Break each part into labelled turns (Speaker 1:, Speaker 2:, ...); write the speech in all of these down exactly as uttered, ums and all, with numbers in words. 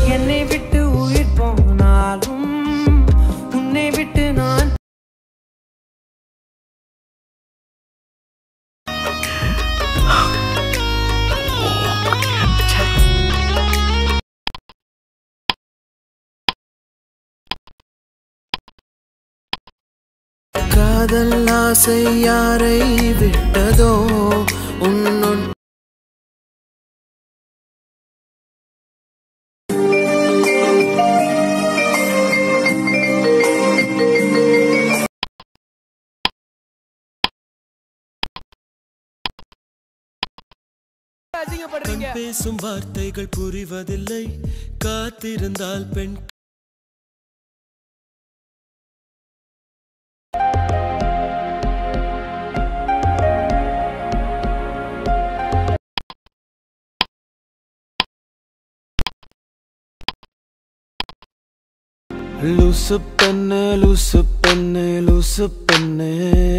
Speaker 1: என்னை விட்டு உயிர் போனாலும் உன்னை விட்டு நான் காதல் ஆசை யாரை விட்டதோ உன்னொன்
Speaker 2: பேசும் வார்த்தைகள் புரிவதில்லை காத்திருந்தால் பெண் லூசு பெண்ணே லூசு பெண்ணே லூசு பெண்ணே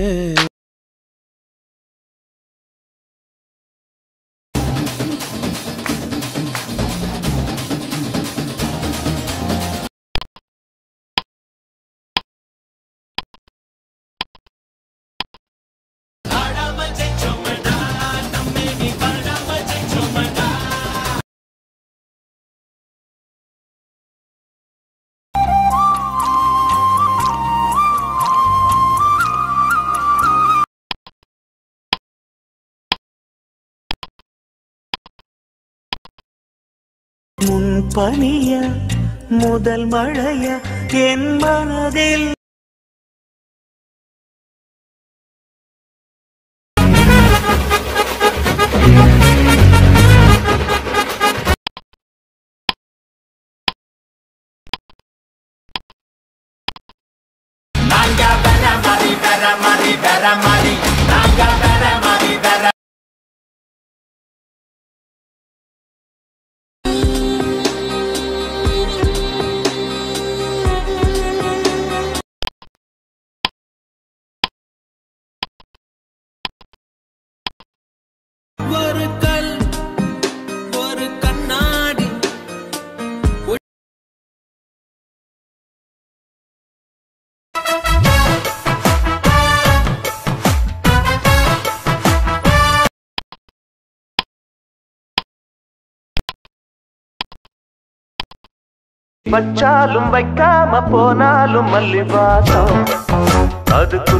Speaker 3: முன்பனிய முதல் மழைய என் மனதில் நாங்க வேற மாதிரி வேற மாதிரி வேற மாதிரி நாங்க வேற மாதிரி வேற
Speaker 1: ஒரு கல் ஒரு கண்ணாடி
Speaker 3: வச்சாலும் வைக்காம போனாலும் மல்லி வாசம் அதுக்கு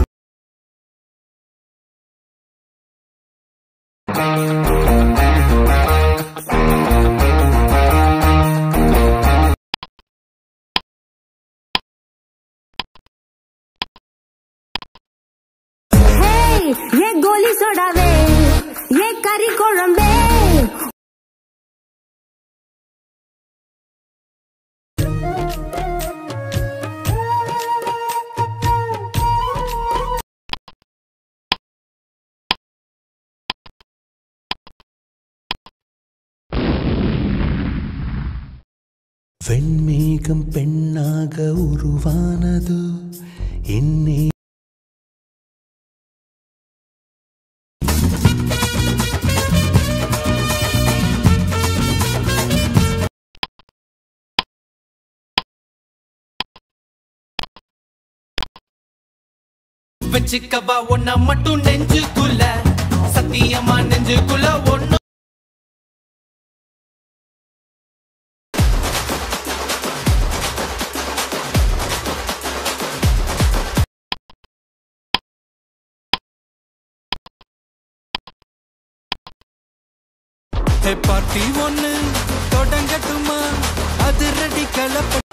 Speaker 4: ये गोली सोडावे ये करी कोळंबे
Speaker 2: வெண்மேகம் பெண்ணாக உருவானது என்னே
Speaker 1: வச்சுக்கவா ஒன்ன மட்டும் நெஞ்சுக்குள்ள சத்தியமா நெஞ்சுக்குள்ள ஒன்னு பார்ட்டி ஒன்னு தொடங்கட்டுமா அது ரெடி கலப்ப